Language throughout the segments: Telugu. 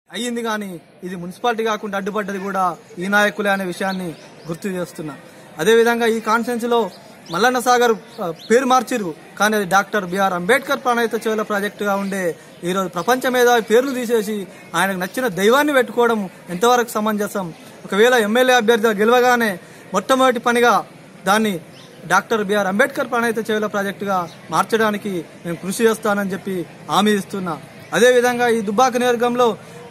అయ్యింది. కానీ ఇది మున్సిపాలిటీ కాకుండా అడ్డుపడ్డది కూడా ఈ నాయకులే అనే విషయాన్ని గుర్తు చేస్తున్నా. అదేవిధంగా ఈ కాన్ఫరెన్స్ లో మల్లన్న సాగర్ పేరు మార్చిరు, కానీ అది డాక్టర్ బిఆర్ అంబేద్కర్ ప్రాణహిత చేవెళ్ల ప్రాజెక్టుగా ఉండే ఈరోజు ప్రపంచ మేధావి పేర్లు తీసేసి ఆయనకు నచ్చిన దైవాన్ని పెట్టుకోవడం ఎంతవరకు సమంజసం? ఒకవేళ ఎమ్మెల్యే అభ్యర్థిగా గెలవగానే మొట్టమొదటి పనిగా దాన్ని డాక్టర్ బిఆర్ అంబేద్కర్ ప్రాణహిత చేవెళ్ల ప్రాజెక్టుగా మార్చడానికి నేను కృషి చేస్తానని చెప్పి హామీ ఇస్తున్నా. అదేవిధంగా ఈ దుబ్బాక నియోజకవర్గంలో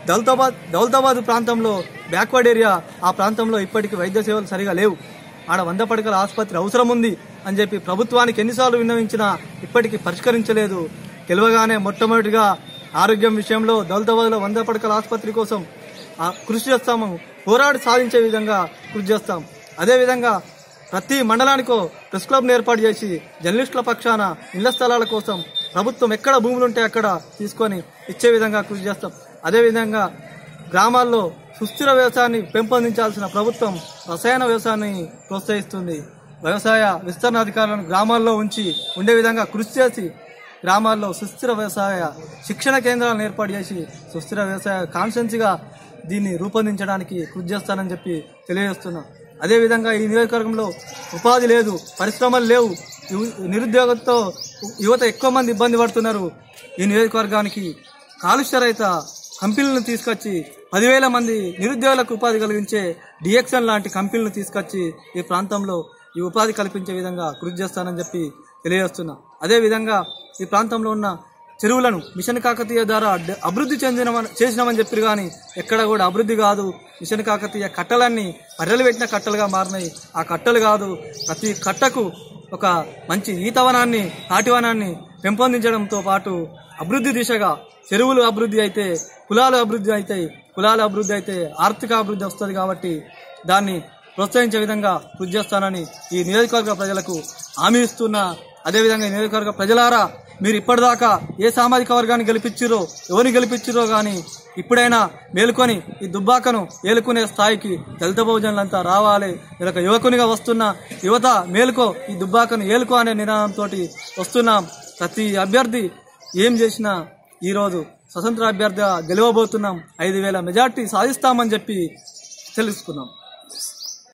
దౌలతాబాద్ ప్రాంతంలో బ్యాక్వర్డ్ ఏరియా, ఆ ప్రాంతంలో ఇప్పటికీ వైద్య సేవలు సరిగా లేవు. ఆడ 100 పడకల ఆసుపత్రి అవసరం ఉంది అని చెప్పి ప్రభుత్వానికి ఎన్నిసార్లు విన్నవించినా ఇప్పటికీ పరిష్కరించలేదు. గెలవగానే మొట్టమొదటిగా ఆరోగ్యం విషయంలో దౌలతాబాద్లో 100 పడకల ఆసుపత్రి కోసం కృషి చేస్తాము, పోరాడి సాధించే విధంగా కృషి చేస్తాం. అదేవిధంగా ప్రతి మండలానికో ప్రెస్ క్లబ్ను ఏర్పాటు చేసి జర్నలిస్టుల పక్షాన ఇళ్ల స్థలాల కోసం ప్రభుత్వం ఎక్కడ భూములుంటే అక్కడ తీసుకొని ఇచ్చే విధంగా కృషి చేస్తాం. అదేవిధంగా గ్రామాల్లో సుస్థిర వ్యవసాయాన్ని పెంపొందించాల్సిన ప్రభుత్వం రసాయన వ్యవసాయాన్ని ప్రోత్సహిస్తుంది. వ్యవసాయ విస్తరణ అధికారులను గ్రామాల్లో ఉండే విధంగా కృషి చేసి గ్రామాల్లో సుస్థిర వ్యవసాయ శిక్షణ కేంద్రాలను ఏర్పాటు చేసి సుస్థిర వ్యవసాయ కాన్స్టెన్సీగా దీన్ని రూపొందించడానికి కృషి చేస్తానని చెప్పి తెలియజేస్తున్నాం. అదేవిధంగా ఈ నియోజకవర్గంలో ఉపాధి లేదు, పరిశ్రమలు లేవు, నిరుద్యోగంతో యువత ఎక్కువ మంది ఇబ్బంది పడుతున్నారు. ఈ నియోజకవర్గానికి కాలుష్య రహిత కంపెనీలను తీసుకొచ్చి 10,000 మంది నిరుద్యోగులకు ఉపాధి కలిగించే డిఎక్సన్ లాంటి కంపెనీలను తీసుకొచ్చి ఈ ప్రాంతంలో ఈ ఉపాధి కల్పించే విధంగా కృషి చేస్తానని చెప్పి తెలియజేస్తున్నా. అదేవిధంగా ఈ ప్రాంతంలో ఉన్న చెరువులను మిషన్ కాకతీయ ద్వారా అభివృద్ధి చేసినామని చెప్పారు, కానీ ఎక్కడ కూడా అభివృద్ధి కాదు. మిషన్ కాకతీయ కట్టలన్నీ పర్రెలు పెట్టిన కట్టలుగా మారినాయి. ఆ కట్టలు కాదు, ప్రతి కట్టకు ఒక మంచి ఈతవనాన్ని, తాటివనాన్ని పెంపొందించడంతో పాటు అభివృద్ధి దిశగా చెరువులు అభివృద్ధి అయితే కులాలు అభివృద్ధి అవుతాయి, కులాల అభివృద్ధి అయితే ఆర్థిక అభివృద్ధి వస్తుంది. కాబట్టి దాన్ని ప్రోత్సహించే విధంగా కృషి చేస్తానని ఈ నియోజకవర్గ ప్రజలకు హామీ ఇస్తున్నా. అదేవిధంగా ఈ నియోజకవర్గ ప్రజలారా, మీరు ఇప్పటిదాకా ఏ సామాజిక వర్గాన్ని గెలిపించిరో, ఎవరిని గెలిపించిరో కానీ ఇప్పుడైనా మేలుకొని ఈ దుబ్బాకను ఏలుకునే స్థాయికి దళిత బహుజనులంతా రావాలి. ఒక యువకునిగా వస్తున్న యువత మేలుకో, ఈ దుబ్బాకను ఏలుకో అనే నినాదంతో వస్తున్నాం. ప్రతి అభ్యర్థి ఏం చేసినా ఈరోజు స్వతంత్ర అభ్యర్థిగా గెలవబోతున్నాం. 5,000 మెజార్టీ సాధిస్తామని చెప్పి తెలుసుకున్నాం.